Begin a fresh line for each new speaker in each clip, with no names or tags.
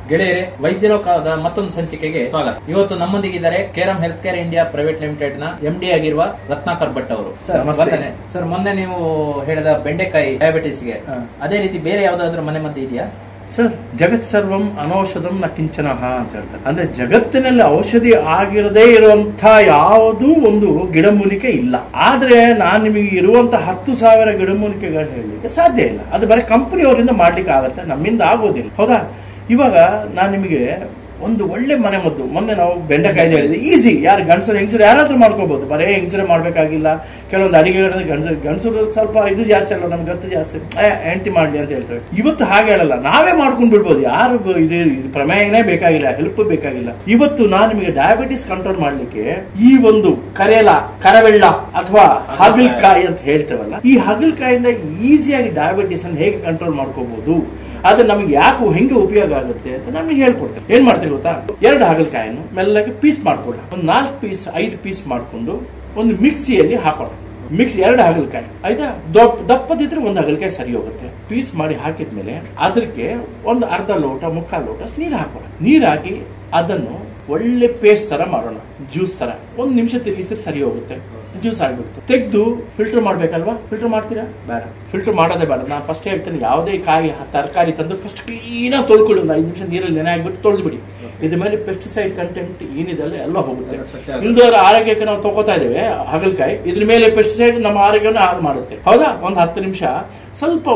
ಗೆಳೆಯರೆ, ವೈದ್ಯಲೋಕದ ಮತ್ತೊಂದು ಸಂಚಿಕೆಗೆ ಸ್ವಾಗತ. ಇವತ್ತು ನಮ್ಮೊಂದಿಗಿದ್ದಾರೆ Keram health care India private limited ನ MD ಆಗಿರುವ ರತ್ನಾಕರ್ ಭಟ್ ಅವರು. ಸರ್, ಮೊನ್ನೆ ನೀವು ಹೇಳಿದ ಬೆಂಡೆಕಾಯಿ ಡಯಾಬಿಟಿಸ್ಗೆ ಅದೇ ರೀತಿ ಬೇರೆ ಯಾವ್ದಾದ್ರು ಮನೆ ಮದ್ದು ಇದೆಯಾ?
ಸರ್, ಜಗತ್ ಸರ್ವಂ ಅನೌಷಧಂ ನ ಕಿಂಚನಃ ಅಂತ ಹೇಳ್ತಾರೆ. ಅಂದ್ರೆ ಜಗತ್ತಿನಲ್ಲಿ ಔಷಧಿ ಆಗಿರದೇ ಇರುವಂತ ಯಾವುದೂ ಒಂದು ಗಿಡಮೂಲಿಕೆ ಇಲ್ಲ. ಆದ್ರೆ ನಾನು ನಿಮಗೆ ಇರುವಂತ 10,000 ಗಿಡಮೂಲಿಕೆಗಳು ಹೇಳಲಿಕ್ಕೆ ಸಾಧ್ಯ ಇಲ್ಲ. ಅದು ಬರೀ ಕಂಪನಿಯವರಿಂದ ಮಾಡ್ಲಿಕ್ಕೆ ಆಗತ್ತೆ, ನಮ್ಮಿಂದ ಆಗೋದಿಲ್ಲ. ಹೌದಾ? ಇವಾಗ ನಾನು ನಿಮಗೆ ಒಂದು ಒಳ್ಳೆ ಮನೆ ಮದ್ದು, ಮೊನ್ನೆ ನಾವು ಬೆಂಡೆಕಾಯಿ ಹೇಳಿದ್ವಿ, ಈಸಿ. ಯಾರು ಗಂಡಸರು ಹೆಂಗಸರು ಯಾರಾದ್ರೂ ಮಾಡ್ಕೋಬಹುದು, ಬರೇ ಹೆಂಗಸರೇ ಮಾಡ್ಬೇಕಾಗಿಲ್ಲ. ಕೆಲವೊಂದು ಅಡಿಗೆಗಳಲ್ಲಿ ಗಂಡಸರು ಸ್ವಲ್ಪ ಇದು ಜಾಸ್ತಿ ಅಲ್ಲ, ನಮ್ಗೆ ಗತ್ತು ಜಾಸ್ತಿ, ಹೆಂಡತಿ ಮಾಡ್ಲಿ ಅಂತ ಹೇಳ್ತೇವೆ. ಇವತ್ತು ಹಾಗೆ ಹೇಳಲ್ಲ, ನಾವೇ ಮಾಡ್ಕೊಂಡು ಬಿಡ್ಬೋದು. ಯಾರು ಇದು ಪ್ರಮೇಯನೇ ಬೇಕಾಗಿಲ್ಲ, ಹೆಲ್ಪ್ ಬೇಕಾಗಿಲ್ಲ. ಇವತ್ತು ನಾನು ನಿಮಗೆ ಡಯಾಬಿಟಿಸ್ ಕಂಟ್ರೋಲ್ ಮಾಡ್ಲಿಕ್ಕೆ ಈ ಒಂದು ಕರವೆಳ್ಳ ಅಥವಾ ಹಾಗಲಕಾಯಿ ಅಂತ ಹೇಳ್ತೇವಲ್ಲ, ಈ ಹಾಗಲಕಾಯಿಂದ ಈಸಿಯಾಗಿ ಡಯಾಬಿಟಿಸ್ ಅನ್ನು ಹೇಗೆ ಕಂಟ್ರೋಲ್ ಮಾಡ್ಕೋಬಹುದು, ಅದು ನಮಗೆ ಯಾಕೆ ಹೆಂಗೆ ಉಪಯೋಗ ಆಗುತ್ತೆ ಅಂತ ನಮಗೆ ಹೇಳ್ಕೊಡ್ತೇವೆ. ಏನ್ ಮಾಡ್ತೀವಿ ಗೊತ್ತಾ? 2 ಹಾಗಲಕಾಯನ್ನು ಮೆಲ್ಲಗೆ ಪೀಸ್ ಮಾಡ್ಕೊಳ್ಳ, ಒಂದು 4 ಪೀಸ್ 5 ಪೀಸ್ ಮಾಡ್ಕೊಂಡು ಒಂದು ಮಿಕ್ಸಿಯಲ್ಲಿ ಹಾಕೋಣ. ಮಿಕ್ಸಿ 2 ಹಾಗಲಕಾಯಿ ಆಯ್ತಾ, ದಪ್ಪದಿದ್ರೆ 1 ಹಾಗಲಕಾಯಿ ಸರಿ ಹೋಗುತ್ತೆ. ಪೀಸ್ ಮಾಡಿ ಹಾಕಿದ್ಮೇಲೆ ಅದಕ್ಕೆ ಒಂದು ಅರ್ಧ ಲೋಟ 3/4 ಲೋಟ ನೀರು ಹಾಕೋಣ. ನೀರು ಹಾಕಿ ಅದನ್ನು ಒಳ್ಳೆ ಪೇಸ್ಟ್ ತರ ಮಾಡೋಣ, ಜ್ಯೂಸ್ ತರ. 1 ನಿಮಿಷ ತಿರುಗಿಸಿದ್ರೆ ಸರಿ ಹೋಗುತ್ತೆ, ಜ್ಯೂಸ್ ಆಗ್ಬಿಡುತ್ತೆ. ತೆಗೆದು ಫಿಲ್ಟರ್ ಮಾಡ್ಬೇಕಲ್ವಾ? ಫಿಲ್ಟರ್ ಮಾಡ್ತೀರಾ? ಬೇಡ, ಫಿಲ್ಟರ್ ಮಾಡೋದೇ ಬೇಡ. ನಾನು ಫಸ್ಟ್ ಹೇಳ್ತೇನೆ, ಯಾವುದೇ ಕಾಯಿ ತರಕಾರಿ ತಂದ್ರೆ ಫಸ್ಟ್ ಕ್ಲೀನ್ ಆಗಿ ತೊಳ್ಕೊಳ್ಳಿ. ಒಂದು 5 ನಿಮಿಷ ನೀರಲ್ಲಿ ನೆನೆ ಹಾಕ್ಬಿಟ್ಟು ತೊಳೆದು ಬಿಡಿ. ಇದ್ರ ಮೇಲೆ ಪೆಸ್ಟಿಸೈಡ್ ಕಂಟೆಂಟ್ ಏನಿದೆ ಎಲ್ಲ ಹೋಗುತ್ತೆ. ಇಲ್ದವರ ಆರೋಗ್ಯಕ್ಕೆ ನಾವು ತಗೋತಾ ಇದ್ದೇವೆ ಹಾಗಲಕಾಯಿ, ಇದ್ರ ಮೇಲೆ ಪೆಸ್ಟಿಸೈಡ್ ನಮ್ಮ ಆರೋಗ್ಯವನ್ನು ಹಾಳು ಮಾಡುತ್ತೆ. ಹೌದಾ? ಒಂದು 10 ನಿಮಿಷ ಸ್ವಲ್ಪ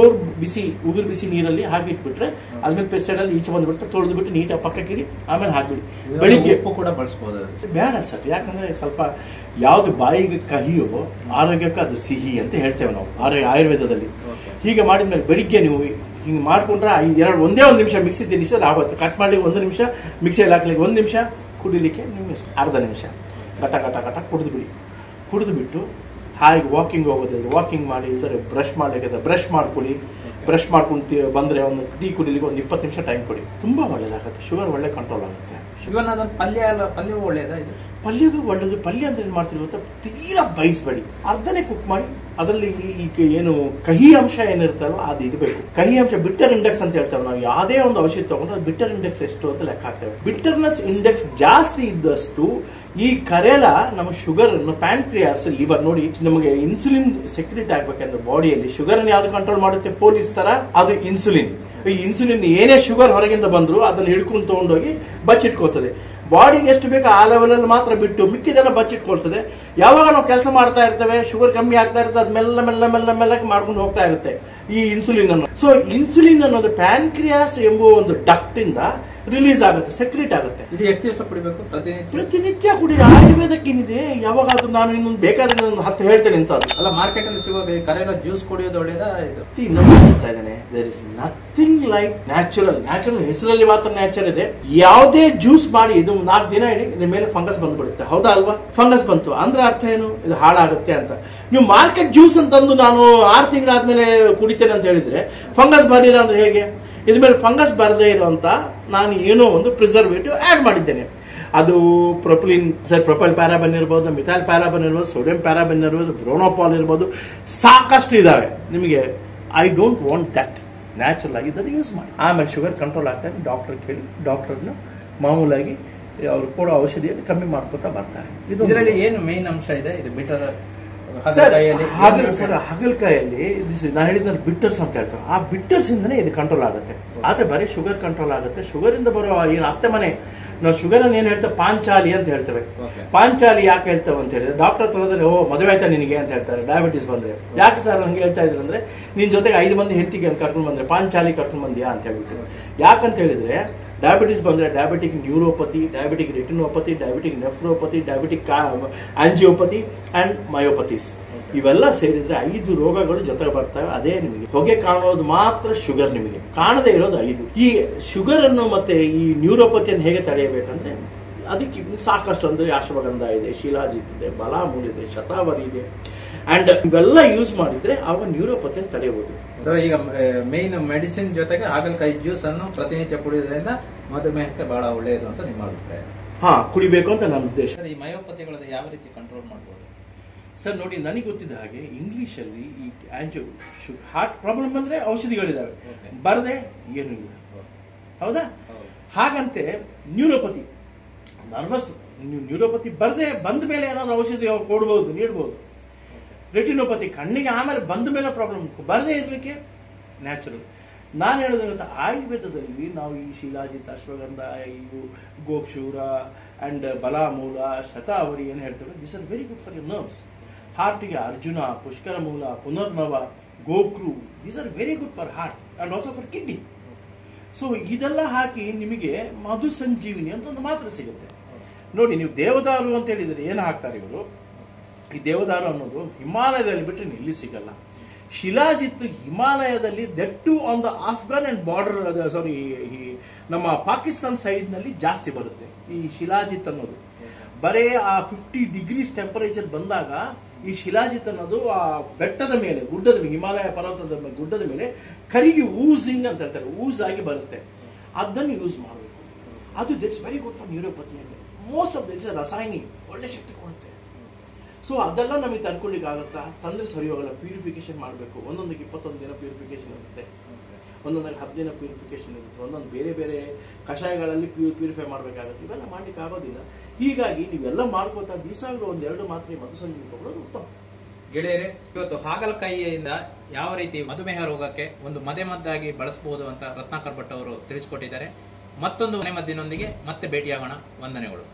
ಉಗುರು ಬಿಸಿ ನೀರಲ್ಲಿ ಹಾಕಿಟ್ಬಿಟ್ರೆ ಅದ್ಮೇಲೆ ಪೆಸ್ಟಿಸೈಡ್ ಅಲ್ಲಿ ಈಚೆ ಬಂದ್ಬಿಟ್ಟು ತೊಳೆದು ಬಿಟ್ಟು ನೀಟಾಗಿ ಪಕ್ಕಕ್ಕಿಡಿ, ಆಮೇಲೆ ಹಾಕ್ಬಿಡಿ. ಬೆಳಿಗ್ಗೆ
ಉಪ್ಪು ಕೂಡ ಬಳಸಬಹುದು.
ಬೇಡ ಸರ್, ಯಾಕಂದ್ರೆ ಸ್ವಲ್ಪ ಯಾವ್ದು ಬಾಯಿಗೆ ಕಹಿಯೋ ಆರೋಗ್ಯಕ್ಕೆ ಅದು ಸಿಹಿ ಅಂತ ಹೇಳ್ತೇವೆ ನಾವು ಆಯುರ್ವೇದದಲ್ಲಿ. ಹೀಗೆ ಮಾಡಿದ್ಮೇಲೆ ಬೆಳಿಗ್ಗೆ ನೀವು ಹಿಂಗೆ ಮಾಡ್ಕೊಂಡ್ರೆ ಒಂದೇ 1 ನಿಮಿಷ ಮಿಕ್ಸಿ ತಿನ್ನಿಸಿದ್ರೆ ಆಗುತ್ತೆ. ಕಟ್ ಮಾಡ್ಲಿಕ್ಕೆ 1 ನಿಮಿಷ, ಮಿಕ್ಸಿಯಲ್ಲಿ ಹಾಕ್ಲಿಕ್ಕೆ 1 ನಿಮಿಷ, ಕುಡಿಲಿಕ್ಕೆ ನಿಮ್ಗೆ ಅರ್ಧ ನಿಮಿಷ. ಕಟ ಕುಡಿದು ಬಿಡಿ. ಕುಡಿದು ಬಿಟ್ಟು ಹಾಗೆ ವಾಕಿಂಗ್ ಹೋಗೋದಿಲ್ಲ, ವಾಕಿಂಗ್ ಮಾಡಿ. ಇಲ್ಲದ್ರೆ ಬ್ರಷ್ ಮಾಡ್ಲಿಕ್ಕೆ ಬ್ರಷ್ ಮಾಡ್ಕೊಳ್ಳಿ. ಬ್ರಷ್ ಮಾಡ್ಕೊಂಡು ಬಂದ್ರೆ ಒಂದು ಟೀ ಕುಡಿಲಿಕ್ಕೆ ಒಂದು 20 ನಿಮಿಷ ಟೈಮ್ ಕೊಡಿ. ತುಂಬಾ ಒಳ್ಳೇದಾಗುತ್ತೆ, ಶುಗರ್ ಒಳ್ಳೆ ಕಂಟ್ರೋಲ್ ಆಗುತ್ತೆ.
ಪಲ್ಯ ಒಳ್ಳೇದಾ? ಇದು
ಪಲ್ಯಗೂ ಒಳ್ಳೇದು. ಪಲ್ಯ ಅಂದ್ರೆ ಏನ್ ಮಾಡ್ತೀವಿ ಗೊತ್ತಾ? ತೀರಾ ಬೈಸ್ಬೇಡಿ, ಅರ್ಧನೇ ಕುಕ್ ಮಾಡಿ. ಅದರಲ್ಲಿ ಏನು ಕಹಿ ಅಂಶ ಏನಿರ್ತಲ್ಲ ಅದು ಇರಬೇಕು. ಕಹಿ ಅಂಶ ಬಿಟ್ಟರ್ ಇಂಡೆಕ್ಸ್ ಅಂತ ಹೇಳ್ತೇವೆ ನಾವು. ಯಾವುದೇ ಒಂದು ಔಷಧಿ ತಗೊಂಡು ಅದು ಬಿಟ್ಟರ್ ಇಂಡೆಕ್ಸ್ ಎಷ್ಟು ಅಂತ ಲೆಕ್ಕ ಹಾಕ್ತೇವೆ. ಬಿಟ್ಟರ್ನೆಸ್ ಇಂಡೆಕ್ಸ್ ಜಾಸ್ತಿ ಇದ್ದಷ್ಟು ಈ ಕರೆಲ ನಮ್ಮ ಶುಗರ್ ಪ್ಯಾನ್ಕ್ರಿಯಾಸ್, ಲಿವರ್ ನೋಡಿ, ನಮಗೆ ಇನ್ಸುಲಿನ್ ಸೆಕ್ರೆಟ್ ಆಗ್ಬೇಕಂದ್ರೆ ಬಾಡಿಯಲ್ಲಿ ಶುಗರ್ ಯಾವ್ದು ಕಂಟ್ರೋಲ್ ಮಾಡುತ್ತೆ? ಪೊಲೀಸ್ ತರ ಅದು ಇನ್ಸುಲಿನ್. ಈ ಇನ್ಸುಲಿನ್ ಏನೇ ಶುಗರ್ ಹೊರಗಿಂದ ಬಂದ್ರು ಅದನ್ನ ಹಿಡ್ಕೊಂಡು ತಗೊಂಡೋಗಿ ಬಚ್ಚಿಟ್ಕೋತದೆ. ಬಾಡಿಗೆ ಎಷ್ಟು ಬೇಕು ಆ ಲೆವೆಲ್ ಅಲ್ಲಿ ಮಾತ್ರ ಬಿಟ್ಟು ಮಿಕ್ಕಿದೆಲ್ಲ ಬಚ್ಚಿಟ್ಕೊಳ್ತದೆ. ಯಾವಾಗ ನಾವು ಕೆಲಸ ಮಾಡ್ತಾ ಇರ್ತೇವೆ, ಶುಗರ್ ಕಮ್ಮಿ ಆಗ್ತಾ ಇರ್ತದೆ, ಅದು ಮೆಲ್ಲ ಮಾಡ್ಕೊಂಡು ಹೋಗ್ತಾ ಇರುತ್ತೆ ಈ ಇನ್ಸುಲಿನ್ ಅನ್ನು. ಸೊ ಇನ್ಸುಲಿನ್ ಅನ್ನೋದು ಪ್ಯಾನ್ಕ್ರಿಯಾಸ್ ಎಂಬುವ ಒಂದು ಡಕ್ಟ್ ಇಂದ ರಿಲೀಸ್ ಆಗುತ್ತೆ, ಸೆಕ್ರೆಟ್ ಆಗುತ್ತೆ.
ಇದು ಎಷ್ಟು ದಿವಸ ಕುಡಿಬೇಕು?
ಪ್ರತಿನಿತ್ಯ ಕುಡಿ. ಆಯುರ್ವೇದಕ್ಕೇನಿದೆ, ಯಾವಾಗಾದ್ರೂ ನಾನು ಇನ್ನೊಂದು ಬೇಕಾದ್ರೆ 10 ಹೇಳ್ತೇನೆ ಅಂತ.
ಅಲ್ಲ, ಮಾರ್ಕೆಟ್ ಅಲ್ಲಿ ಸಿಗುವಾಗ ಕರೆಲ ಜ್ಯೂಸ್ ಕುಡಿಯೋದು ಒಳ್ಳೇದಾ?
ಇನ್ನೊಂದು ಹೇಳ್ತಾ ಇದ್ದೇನೆ, there is nothing like natural. ಹೆಸರಲ್ಲಿ ಮಾತ್ರ ನ್ಯಾಚುರಲ್ ಇದೆ. ಯಾವುದೇ ಜ್ಯೂಸ್ ಮಾಡಿ ಇದು 4 ದಿನ ಇಡಿ, ಇದ್ರ ಮೇಲೆ ಫಂಗಸ್ ಬಂದ್ಬಿಡುತ್ತೆ. ಹೌದಾ ಅಲ್ವಾ? ಫಂಗಸ್ ಬಂತು ಅಂದ್ರೆ ಅರ್ಥ ಏನು? ಇದು ಹಾಳಾಗುತ್ತೆ ಅಂತ. ನೀವು ಮಾರ್ಕೆಟ್ ಜ್ಯೂಸ್ ಅಂತಂದು ನಾನು 6 ತಿಂಗಳಾದ್ಮೇಲೆ ಕುಡಿತೇನೆ ಅಂತ ಹೇಳಿದ್ರೆ ಫಂಗಸ್ ಬಂದಿಲ್ಲ ಅಂದ್ರೆ ಹೇಗೆ? ಇದ್ರ ಮೇಲೆ ಫಂಗಸ್ ಬರದೇ ಇರುವಂತ ನಾನು ಏನೋ ಒಂದು ಪ್ರಿಸರ್ವೇಟಿವ್ ಆಡ್ ಮಾಡಿದ್ದೇನೆ. ಅದು ಪ್ರೊಪೈಲ್ ಪ್ಯಾರಾಬನ್ ಇರ್ಬೋದು, ಮಿಥೈಲ್ ಪ್ಯಾರಾಬನ್ ಇರ್ಬೋದು, ಸೋಡಿಯಂ ಪ್ಯಾರಾಬನ್ ಇರ್ಬೋದು, ಬ್ರೋನೋಪಾಲ್ ಇರ್ಬೋದು, ಸಾಕಷ್ಟು ಇದಾವೆ. ನಿಮಗೆ I don't want that. Natural ಆಗಿ ಇದನ್ನು ಯೂಸ್ ಮಾಡಿ. ಆಮೇಲೆ ಶುಗರ್ ಕಂಟ್ರೋಲ್ ಆಗ್ತಾರೆ. ಡಾಕ್ಟರ್ ಕೇಳಿ, ಡಾಕ್ಟರ್ನ ಮಾಮೂಲಾಗಿ ಅವರು ಕೊಡೋ ಔಷಧಿಯನ್ನು ಕಮ್ಮಿ ಮಾಡ್ಕೊತಾ ಬರ್ತಾರೆ.
ಇದರಲ್ಲಿ ಏನು ಮೇನ್ ಅಂಶ ಇದೆ? ಇದು ಬಿಟರ್
ಹಾಗಲಕಾಯಲ್ಲಿ ನಾ ಹೇಳಿದ ಬಿಟ್ಟರ್ಸ್ ಅಂತ ಹೇಳ್ತಾರೆ. ಆ ಬಿಟ್ಟರ್ಸ್ ಇಂದನೇ ಇದು ಕಂಟ್ರೋಲ್ ಆಗುತ್ತೆ. ಆದ್ರೆ ಬರೀ ಶುಗರ್ ಕಂಟ್ರೋಲ್ ಆಗುತ್ತೆ. ಶುಗರ್ ಇಂದ ಬರೋ ಏನು ಅತ್ತೆ ಮನೆ ನಾವು ಶುಗರ್ ಅನ್ನು ಏನ್ ಹೇಳ್ತೇವೆ? ಪಾಂಚಾಲಿ ಅಂತ ಹೇಳ್ತೇವೆ. ಪಾಂಚಾಲಿ ಯಾಕೆ ಹೇಳ್ತೇವೆ ಅಂತ ಹೇಳಿದ್ರೆ, ಡಾಕ್ಟರ್ ಹತ್ರ ಹೋದ್ರೆ ಮದುವೆ ಆಯ್ತಾ ನಿನಗೆ ಅಂತ ಹೇಳ್ತಾರೆ ಡಯಾಬಿಟಿಸ್ ಬಂದ್ರೆ. ಯಾಕೆ ಸರ್ ಹಂಗೆ ಹೇಳ್ತಾ ಇದ್ರು ಅಂದ್ರೆ, ನಿನ್ ಜೊತೆಗೆ 5 ಮಂದಿ ಹೆಂಡತಿಗೆ ಕರ್ಕೊಂಡು ಬಂದ್ರೆ ಪಾಂಚಾಲಿ ಕರ್ಕೊಂಡು ಬಂದ್ಯಾ ಅಂತ ಹೇಳ್ಬಿಟ್ಟು. ಯಾಕಂತ ಹೇಳಿದ್ರೆ ಡಯಾಬಿಟಿಸ್ ಬಂದ್ರೆ diabetic neuropathy, diabetic retinopathy, diabetic nephropathy, diabetic angiopathy and myopathies, ಇವೆಲ್ಲ ಸೇರಿದ್ರೆ 5 ರೋಗಗಳು ಜೊತೆಗೆ ಬರ್ತವೆ. ಅದೇ ನಿಮಗೆ ಹೊಗೆ ಕಾಣೋದು ಮಾತ್ರ ಶುಗರ್, ನಿಮಗೆ ಕಾಣದೇ ಇರೋದು 5. ಈ ಶುಗರ್ ಅನ್ನು ಮತ್ತೆ ಈ ನ್ಯೂರೋಪತಿಯನ್ನು ಹೇಗೆ ತಡೆಯಬೇಕಂದ್ರೆ, ಅದಕ್ಕೆ ಸಾಕಷ್ಟು ಅಂದ್ರೆ ಅಶ್ವಗಂಧ ಇದೆ, ಶಿಲಾಜಿತ್ ಇದೆ, ಬಲಾಮೂಲ್ ಇದೆ, ಶತಾವರಿ ಇದೆ. ಅಂಡ್ ಇವೆಲ್ಲ ಯೂಸ್ ಮಾಡಿದ್ರೆ ಅವ ನ್ಯೂರೋಪತಿಯನ್ನು ತಡೆಯಬಹುದು.
ಈಗ ಮೇನ್ ಮೆಡಿಸಿನ್ ಜೊತೆಗೆ ಹಾಗಲಕಾಯಿ ಜ್ಯೂಸ್ ಅನ್ನು ಪ್ರತಿನಿತ್ಯ ಕುಡಿಯೋದ್ರಿಂದ ಮಧುಮೇಹಕ್ಕೆ ಬಹಳ ಒಳ್ಳೆಯದು ಅಂತ ನಿಮ್ಮ ಅಭಿಪ್ರಾಯ?
ಕುಡಿಬೇಕು ಅಂತ ನನ್ನ ಉದ್ದೇಶ.
ಈ ಮಯೋಪತಿಗಳನ್ನ ಯಾವ ರೀತಿ ಕಂಟ್ರೋಲ್ ಮಾಡಬಹುದು
ಸರ್? ನೋಡಿ, ನನಗೆ ಗೊತ್ತಿದ್ದ ಹಾಗೆ ಇಂಗ್ಲಿಷ್ ಅಲ್ಲಿ ಈ ಹಾರ್ಟ್ ಪ್ರಾಬ್ಲಮ್ ಬಂದ್ರೆ ಔಷಧಿಗಳಿದಾವೆ, ಬರದೆ ಏನು ಇಲ್ಲ. ಹೌದಾ? ಹಾಗಂತೆ ನ್ಯೂರೋಪತಿ, ನರ್ವಸ್ ನ್ಯೂರೋಪತಿ ಬಂದ ಮೇಲೆ ಏನಾದ್ರು ಔಷಧಿ ಕೊಡ್ಬೋದು, ನೀಡ್ಬೋದು. ರೆಟಿನೋಪತಿ ಕಣ್ಣಿಗೆ ಆಮೇಲೆ ಬಂದ ಮೇಲೆ ಪ್ರಾಬ್ಲಮ್, ಬರದೇ ಇರ್ಲಿಕ್ಕೆ ನ್ಯಾಚುರಲ್. ನಾನು ಹೇಳೋದಂತ ಆಯುರ್ವೇದದಲ್ಲಿ ನಾವು ಈ ಶಿಲಾಜಿತ್, ಅಶ್ವಗಂಧ, ಇವು ಗೋಕ್ಷೂರ ಅಂಡ್ ಬಲಾಮೂಲ, ಶತಾವರಿ ಏನು ಹೇಳ್ತೇವೆ, this are very good for your nerves. ಹಾರ್ಟಿಗೆ ಅರ್ಜುನ, ಪುಷ್ಕರ ಮೂಲ, ಪುನರ್ನವ, ಗೋಕ್ರು, these are very good for heart and also for kidney. So ಇದೆಲ್ಲ ಹಾಕಿ ನಿಮಗೆ ಮಧು ಸಂಜೀವಿನಿ ಅಂತ ಒಂದು ಮಾತ್ರೆ ಸಿಗುತ್ತೆ ನೋಡಿ. ನೀವು ದೇವದಾರು ಅಂತ ಹೇಳಿದ್ರೆ ಏನು ಹಾಕ್ತಾರೆ ಇವರು, ಈ ದೇವದಾರು ಅನ್ನೋದು ಹಿಮಾಲಯದಲ್ಲಿ ಬಿಟ್ಟರೆ ಎಲ್ಲಿ ಸಿಗಲ್ಲ. ಶಿಲಾಜಿತ್ ಹಿಮಾಲಯದಲ್ಲಿ, that on the Afghan and border, sorry ನಮ್ಮ ಪಾಕಿಸ್ತಾನ್ ಸೈಡ್ ನಲ್ಲಿ ಜಾಸ್ತಿ ಬರುತ್ತೆ ಈ ಶಿಲಾಜಿತ್ ಅನ್ನೋದು. ಬರೇ ಆ 50 ಡಿಗ್ರೀಸ್ ಟೆಂಪರೇಚರ್ ಬಂದಾಗ ಈ ಶಿಲಾಜಿತ್ ಅನ್ನೋದು ಆ ಬೆಟ್ಟದ ಮೇಲೆ, ಗುಡ್ಡದ ಮೇಲೆ, ಹಿಮಾಲಯ ಪರ್ವತದ ಗುಡ್ಡದ ಮೇಲೆ ಕರಿಗೆ ಊಸಿಂಗ್ ಅಂತ ಹೇಳ್ತಾರೆ, ಊಸ್ ಆಗಿ ಬರುತ್ತೆ. ಅದನ್ನು ಯೂಸ್ ಮಾಡಬೇಕು. ಅದು it's very good for neuropathy. ಅಂದ್ರೆ ಮೋಸ್ಟ್ ಆಫ್ ದಿಟ್ಸ್ ರಾಸಾಯನಿ, ಒಳ್ಳೆ ಶಕ್ತಿ ಕೊಡುತ್ತೆ. ಸೊ ಅದೆಲ್ಲ ನಮಗೆ ತಡ್ಕೊಳ್ಳಿಕ್ಕೆ ಆಗುತ್ತಾ? ತಂದ್ರೆ ಸರಿ ಹೋಗಲ್ಲ. ಪ್ಯೂರಿಫಿಕೇಶನ್ ಮಾಡಬೇಕು. ಒಂದೊಂದಕ್ಕೆ 21 ದಿನ ಪ್ಯೂರಿಫಿಕೇಶನ್ ಇರುತ್ತೆ, ಒಂದೊಂದಕ್ಕೆ 10 ದಿನ ಪ್ಯೂರಿಫಿಕೇಶನ್ ಇರುತ್ತೆ, ಒಂದೊಂದು ಬೇರೆ ಬೇರೆ ಕಷಾಯಗಳಲ್ಲಿ ಪ್ಯೂರಿಫೈ ಮಾಡಬೇಕಾಗುತ್ತೆ. ಇವೆಲ್ಲ ಮಾಡ್ಲಿಕ್ಕೆ ಆಗೋದಿಲ್ಲ. ಹೀಗಾಗಿ ನೀವೆಲ್ಲ ಮಾಡ್ಕೋತಾ ದಿವಸಗಳು 1-2 ಮಾತ್ರೆ ಮಧು ಸಂಜೀವಿನಿ ತಗೊಳ್ಳೋದು ಉತ್ತಮ.
ಗೆಳೆಯರೆ, ಇವತ್ತು ಹಾಗಲಕಾಯಿಯಿಂದ ಯಾವ ರೀತಿ ಮಧುಮೇಹ ರೋಗಕ್ಕೆ ಒಂದು ಮದ್ದೆಮದ್ದಾಗಿ ಬಳಸಬಹುದು ಅಂತ ರತ್ನಾಕರ್ ಭಟ್ ಅವರು ತಿಳಿಸಿಕೊಟ್ಟಿದ್ದಾರೆ. ಮತ್ತೊಂದು ಮನೆಮದ್ದಿನೊಂದಿಗೆ ಮತ್ತೆ ಭೇಟಿಯಾಗೋಣ. ವಂದನೆಗಳು.